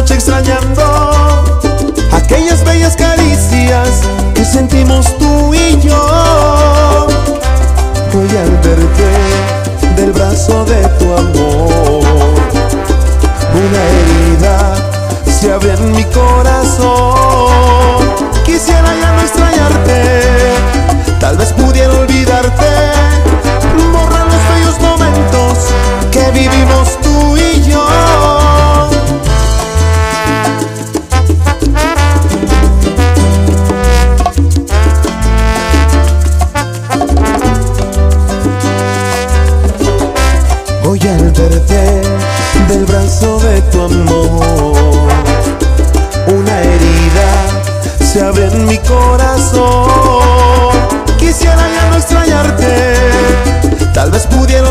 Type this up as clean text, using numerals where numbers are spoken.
noche extrañando aquellas bellas caricias que sentimos tú y yo. Hoy al verte del brazo de tu amor, una herida se abre en mi corazón. Quisiera ya no extrañarte, tal vez pudiera olvidarte, borrar los bellos momentos que vivimos tú y yo. Hoy al verte del brazo de tu amor, una herida se abre en mi corazón. Quisiera ya no extrañarte, tal vez pudiera